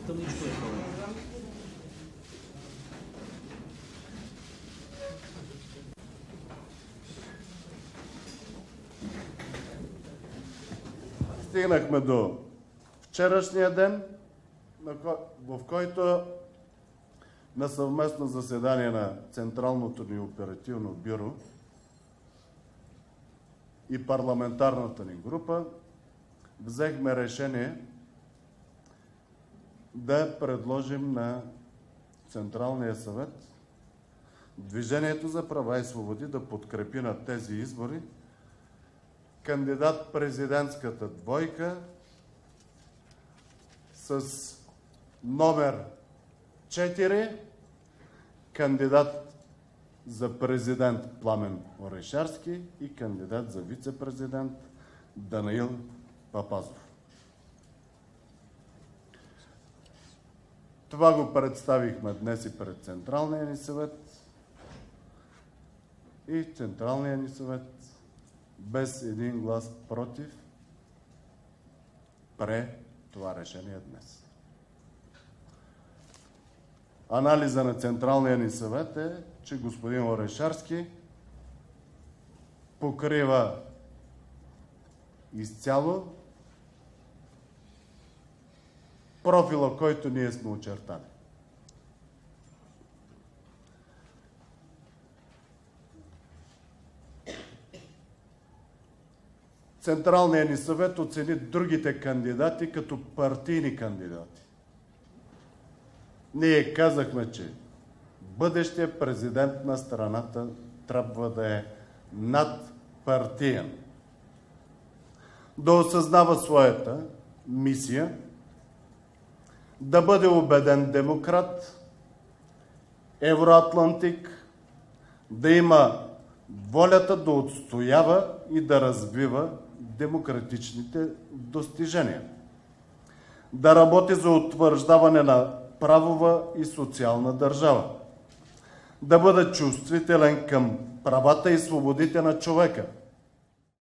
Тъмничко е това. Стигнахме до вчерашния ден, в който на съвместно заседание на Централното ни оперативно бюро и парламентарната ни група взехме решение да предложим на Централния съвет Движението за права и свободи да подкрепи на тези избори кандидат президентската двойка с номер 4, кандидат за президент Пламен Орешарски и кандидат за вице-президент Данаил Папазов. Това го представихме днес и пред Централния ни съвет и Централния ни съвет без един глас против прие това решение днес. Анализа на Централния ни съвет е, че господин Орешарски покрива изцяло профила, който ние сме очертали. Централният ни съвет оцени другите кандидати като партийни кандидати. Ние казахме, че бъдещият президент на страната трябва да е надпартиен, да осъзнава своята мисия, да бъде убеден демократ, евроатлантик, да има волята да отстоява и да развива демократичните достижения, да работи за утвърждаване на правова и социална държава, да бъде чувствителен към правата и свободите на човека,